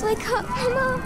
wake up, Mama.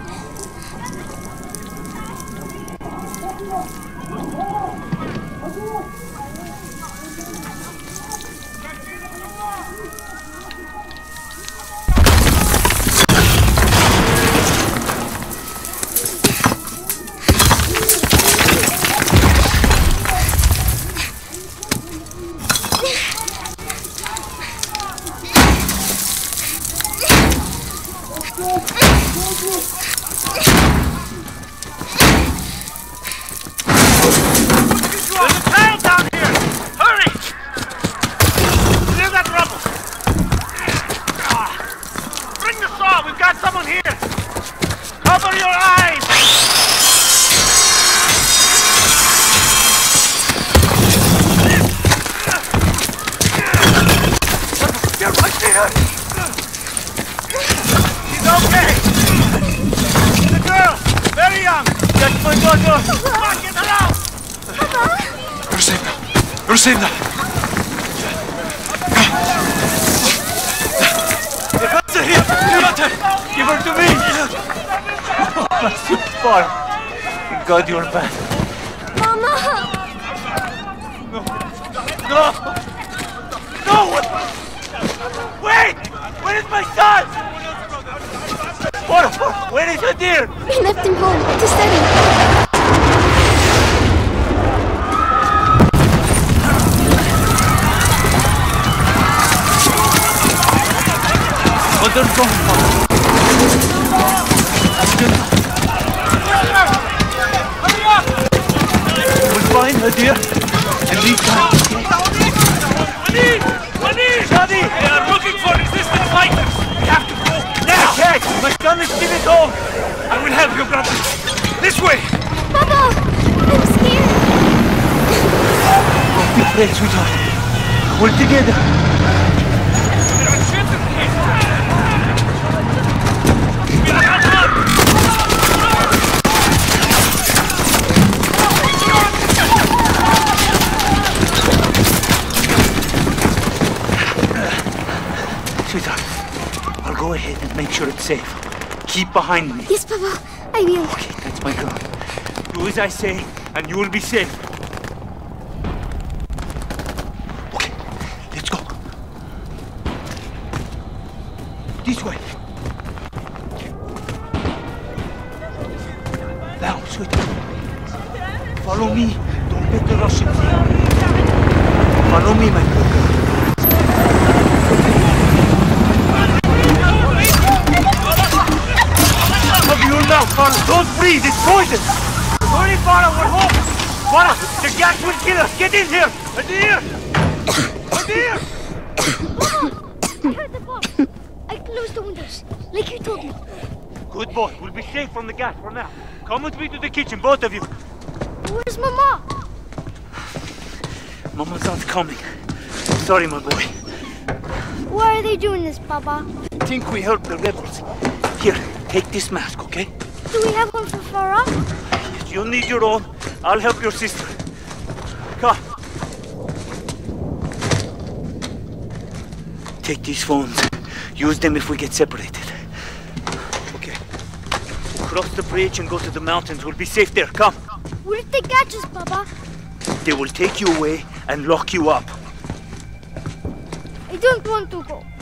Rosina! Get here! Give her to me! Oh, my sweet boy. Thank God you're back. Mama! No! No! Wait! Where is my son? Where is your dear? We left him home to study. What are you going for? Hurry up! We'll find her, dear. And leave time. Waleed! Shadi! They are looking for resistance fighters! We have to go now! Okay, my son is still at home. I will help you, brother. This way! Papa! I'm scared. Don't be afraid, sweetheart. We're together. There are children here! We are unarmed! Sweetheart, I'll go ahead and make sure it's safe. Keep behind me. Yes, Papa. I will. Okay, that's my girl. Do as I say, and you will be safe. Okay, let's go. This way. Now, sweetheart. Follow me. Don't let the Russians in. Follow me, my good girl. Now, Farah, don't breathe, it's poison! Hurry, Farah, we're home! Farah, the gas will kill us! Get in here! Adir! Adir! I heard the bomb. I closed the windows, like you told me. Good boy, we'll be safe from the gas for now. Come with me to the kitchen, both of you. Where's Mama? Mama's not coming. Sorry, my boy. Why are they doing this, Papa? I think we helped the rebels. Here, take this mask, okay? Do we have one for Farah? You'll need your own. I'll help your sister. Come. Take these phones. Use them if we get separated. Okay. We'll cross the bridge and go to the mountains. We'll be safe there. Come. What if they catch us, Papa? They will take you away and lock you up. I don't want to go.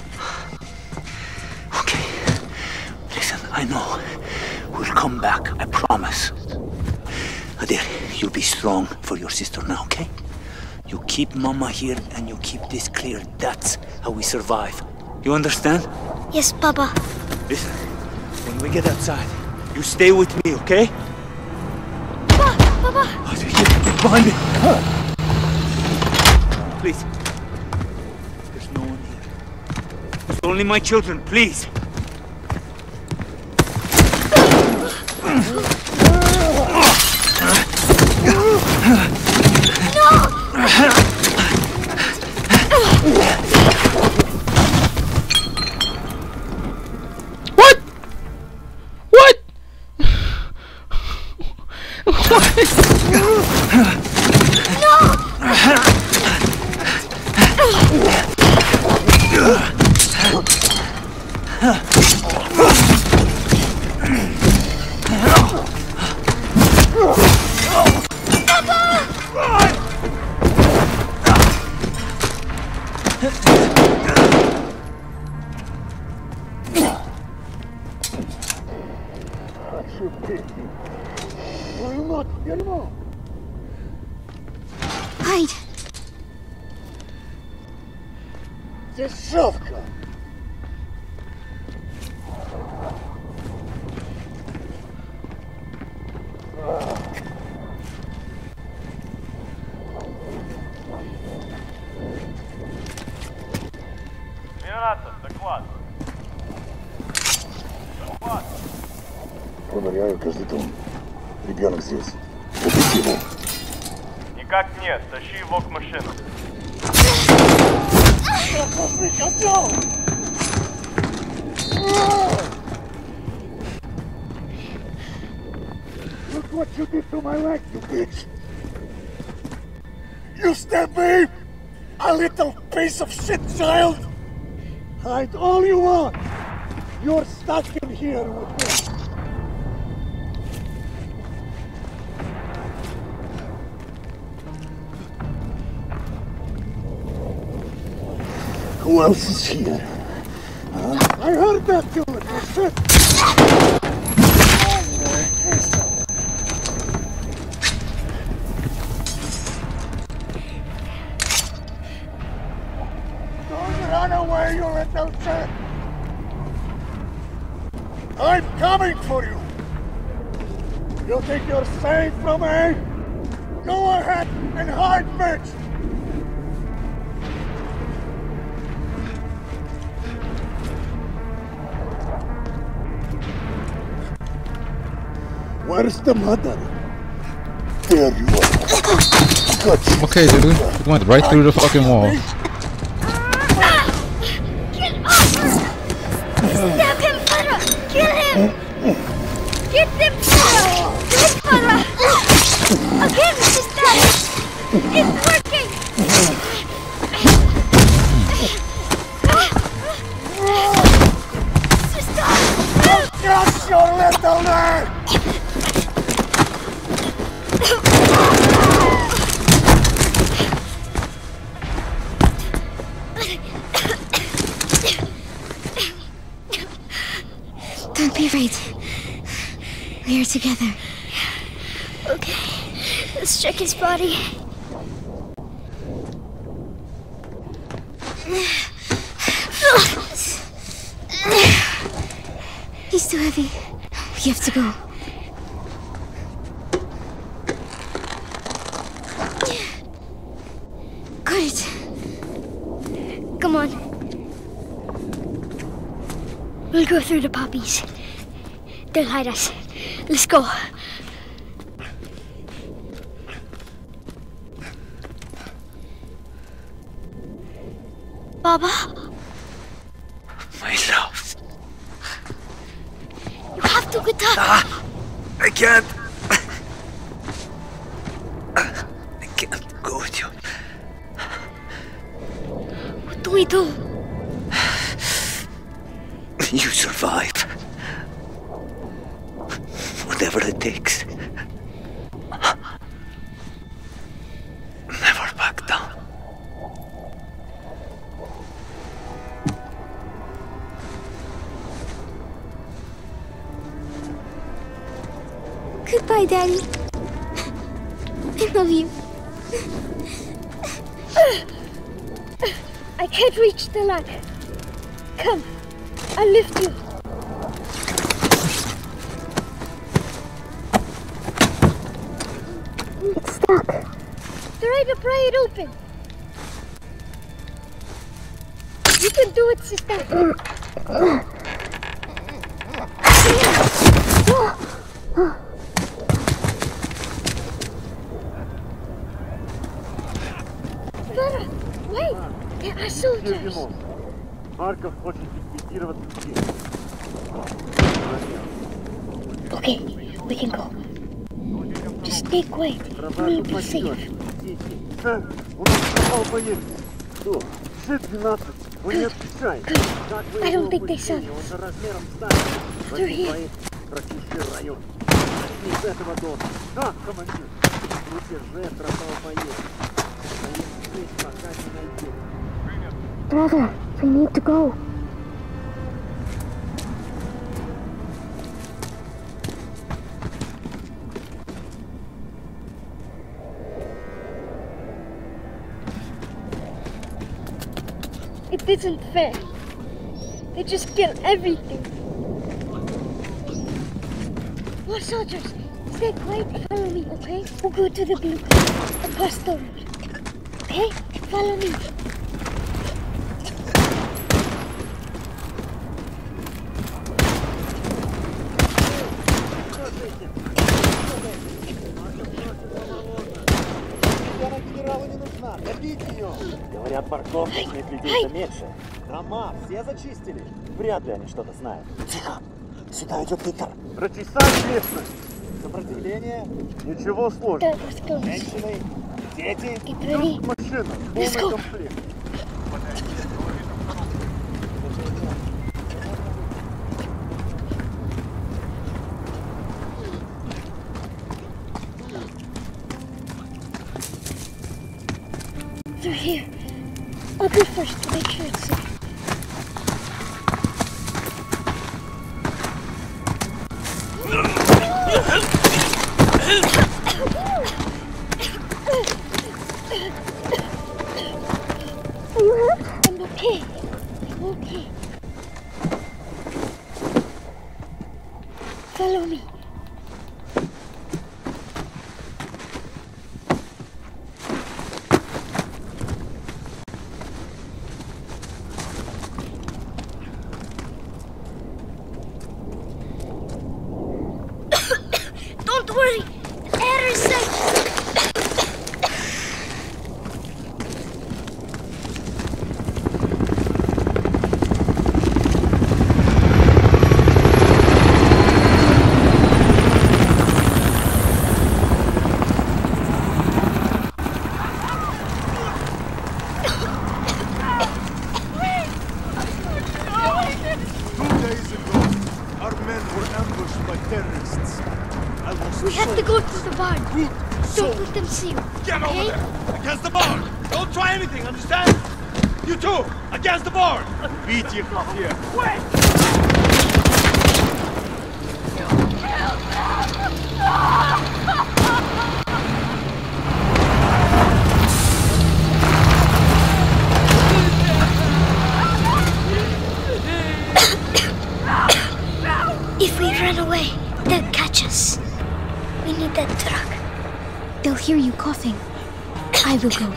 Okay. Listen, I know. We'll come back, I promise. Adir, you'll be strong for your sister now, okay? You keep Mama here and you keep this clear. That's how we survive. You understand? Yes, Papa. Listen, when we get outside, you stay with me, okay? Papa! Papa! Get behind me! Please. There's no one here. There's only my children, please. What? What? Hide. Дешевка! Доклад. Доклад. Проверяю каждый дом. Ребенок здесь. Убить его. Никак нет. Тащи его к машину. Look what you did to my leg, you bitch! You stabbed me! A little piece of shit child! Hide all you want! You're stuck in here with me! Who else is here? Huh? I heard that killer! Shit! Don't run away, you little shit! I'm coming for you! You think you're safe from me? Go ahead and hide, bitch! Where's the mother? There you are. Gotcha. Okay, dude. It went right through the fucking wall. Get off her! Stab him, Farah! Kill him! Get them, Farah! Do it, Farah! Again, sister! It's working! Sister! Just your little man! Don't be afraid. We are together. Okay. Let's check his body. He's too heavy. We have to go. Got it. Come on. We'll go through the poppies. They'll hide us. Let's go. Baba? My love. You have to get up. I can't. I can't go with you. What do we do? You survive. Whatever it takes. Never back down. Goodbye, Daddy. I love you. I can't reach the ladder. Come, I'll lift you. It's stuck. Try to pry it open. You can do it, sister. Farah, wait! There are soldiers. Марков хочет ликвидировать людей. Okay, we can go. Just stay quiet. We'll be safe. Он сказал поедет. Что? Ш-12. Вы не отвечаете. I don't think they saw us. Он за размером станет. They're here. Прочищи район. Из этого дома. Да, командир. Группе Ж пропал поедет. Стоим здесь, пока не найдем. Brother, we need to go. It isn't fair. They just kill everything. More soldiers. Stay quiet and follow me, okay? We'll go to the blue car across the road. Okay? Follow me. Говорят, парковочных людей меньше. Дома все зачистили. Вряд ли они что-то знают. Тихо! Сюда идет Виктор. Прочесать местность. Сопротивление? Ничего сложного. Женщины, дети, машина. Полный комплект. Through here. I'll go first to make sure it's safe. Are you hurt? I'm okay. I'm okay. Follow me. Don't worry, the air is safe. We have to go to the barn. Don't let them see you. Get over there! Against the barn! Don't try anything, understand? You two! Against the barn! Beat you here! Wait! If we run away, they'll catch us. We need that truck. They'll hear you coughing. I will go.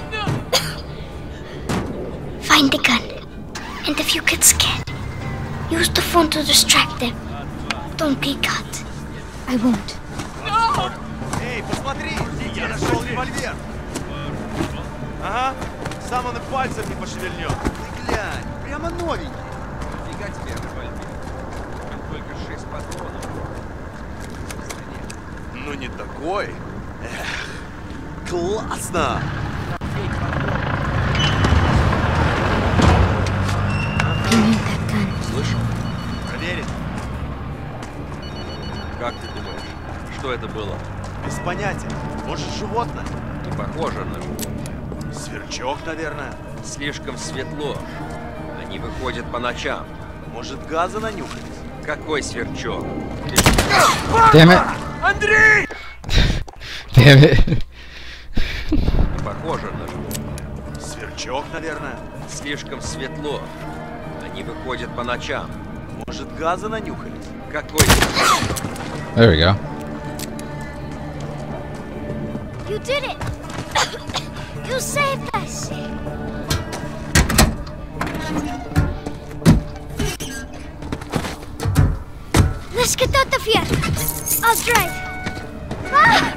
Find the gun. And if you get scared, use the phone to distract them. Don't get caught. I won't. Эй, посмотри! Я нашел револьвер! Ага, сам он и пальцем не пошевельнет. Ты глянь, прямо новенький. Фига тебе револьвер. Только 6 патронов. Ну не такой. Эх, классно! Слышал? Проверить. Как ты думаешь, что это было? Без понятия. Может, животное? Не похоже на животное. Сверчок, наверное. Слишком светло. Они выходят по ночам. Может, газа нанюхать? Какой сверчок? Damn it! Андрей! Damn it! Не похоже на животное. Сверчок, наверное. Слишком светло. Они выходят по ночам. Может, газа нанюхались? Какой сверчок? There we go. You did it! You saved us! Let's get out of here! I'll drive! Ah!